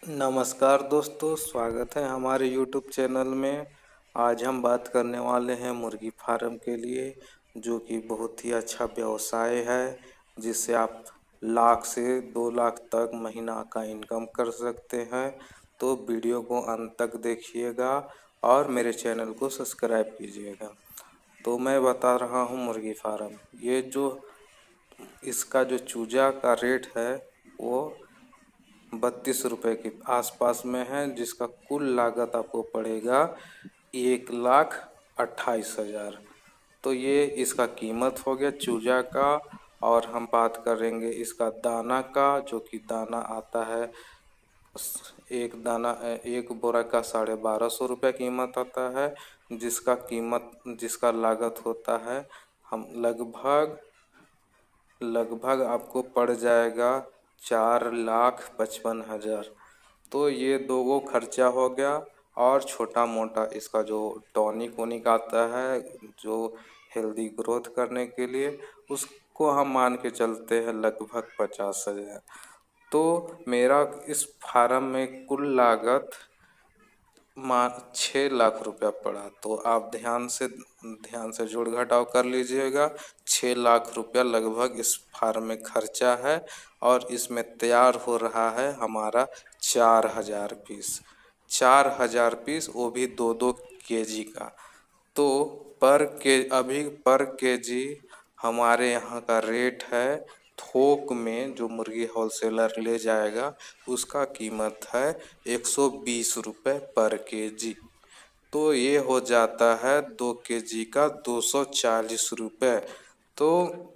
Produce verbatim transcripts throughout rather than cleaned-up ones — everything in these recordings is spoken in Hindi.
नमस्कार दोस्तों, स्वागत है हमारे यूट्यूब चैनल में। आज हम बात करने वाले हैं मुर्गी फार्म के लिए, जो कि बहुत ही अच्छा व्यवसाय है, जिससे आप लाख से दो लाख तक महीना का इनकम कर सकते हैं। तो वीडियो को अंत तक देखिएगा और मेरे चैनल को सब्सक्राइब कीजिएगा। तो मैं बता रहा हूँ मुर्गी फार्म। ये जो इसका जो चूजा का रेट है वो बत्तीस रुपये के आसपास में है, जिसका कुल लागत आपको पड़ेगा एक लाख अट्ठाईस हज़ार। तो ये इसका कीमत हो गया चूजा का। और हम बात करेंगे इसका दाना का, जो कि दाना आता है एक दाना एक बोरा का साढ़े बारह सौ रुपये कीमत आता है, जिसका कीमत जिसका लागत होता है हम लगभग लगभग आपको पड़ जाएगा चार लाख पचपन हज़ार। तो ये दो गो खर्चा हो गया। और छोटा मोटा इसका जो टॉनिक वोनिक आता है जो हेल्दी ग्रोथ करने के लिए, उसको हम मान के चलते हैं लगभग पचास हज़ार। तो मेरा इस फार्म में कुल लागत मान छः लाख रुपया पड़ा। तो आप ध्यान से ध्यान से जोड़ घटाव कर लीजिएगा। छः लाख रुपया लगभग इस फार्म में खर्चा है। और इसमें तैयार हो रहा है हमारा चार हज़ार पीस चार हज़ार पीस, वो भी दो दो केजी का। तो पर के अभी पर केजी हमारे यहाँ का रेट है, थोक में जो मुर्गी होलसेलर ले जाएगा उसका कीमत है एक सौ बीस रुपये पर केजी। तो ये हो जाता है दो केजी का दो सौ चालीस रुपये। तो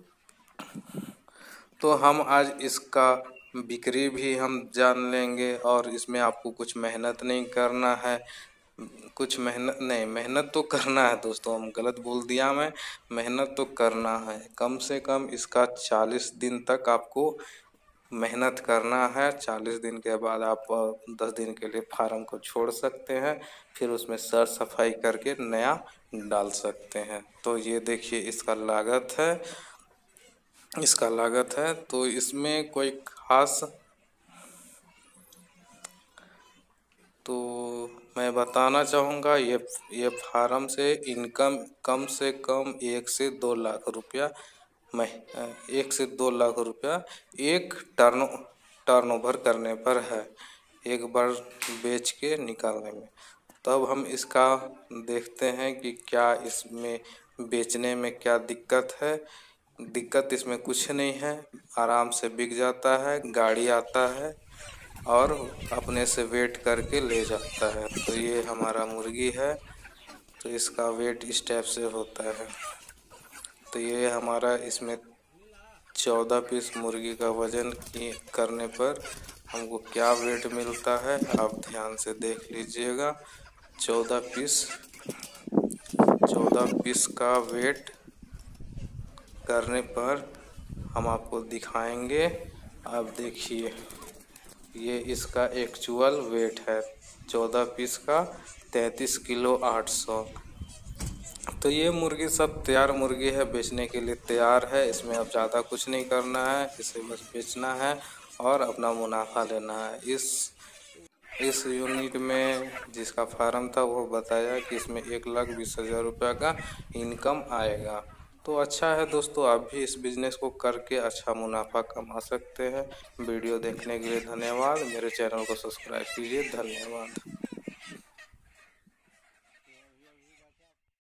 तो हम आज इसका बिक्री भी हम जान लेंगे। और इसमें आपको कुछ मेहनत नहीं करना है, कुछ मेहनत नहीं मेहनत तो करना है दोस्तों, हम गलत बोल दिया मैं। मेहनत तो करना है, कम से कम इसका चालीस दिन तक आपको मेहनत करना है। चालीस दिन के बाद आप दस दिन के लिए फार्म को छोड़ सकते हैं, फिर उसमें सर सफाई करके नया डाल सकते हैं। तो ये देखिए इसका लागत है इसका लागत है तो इसमें कोई खास तो मैं बताना चाहूँगा, ये ये फार्म से इनकम कम से कम एक से दो लाख रुपया मैं एक से दो लाख रुपया एक टर्न टर्नओवर करने पर है, एक बार बेच के निकालने में। तब हम इसका देखते हैं कि क्या इसमें बेचने में क्या दिक्कत है। दिक्कत इसमें कुछ नहीं है, आराम से बिक जाता है। गाड़ी आता है और अपने से वेट करके ले जाता है। तो ये हमारा मुर्गी है, तो इसका वेट इस टाइप से होता है। तो ये हमारा इसमें चौदह पीस मुर्गी का वज़न की करने पर हमको क्या वेट मिलता है, आप ध्यान से देख लीजिएगा। चौदह पीस चौदह पीस का वेट करने पर हम आपको दिखाएंगे। आप देखिए, ये इसका एक्चुअल वेट है चौदह पीस का तैंतीस किलो आठ सौ। तो ये मुर्गी सब तैयार मुर्गी है, बेचने के लिए तैयार है। इसमें अब ज़्यादा कुछ नहीं करना है, इसे बस बेचना है और अपना मुनाफा लेना है। इस इस यूनिट में जिसका फार्म था वो बताया कि इसमें एक लाख बीस हज़ार रुपये का इनकम आएगा। तो अच्छा है दोस्तों, आप भी इस बिज़नेस को करके अच्छा मुनाफा कमा सकते हैं। वीडियो देखने के लिए धन्यवाद। मेरे चैनल को सब्सक्राइब कीजिए। धन्यवाद।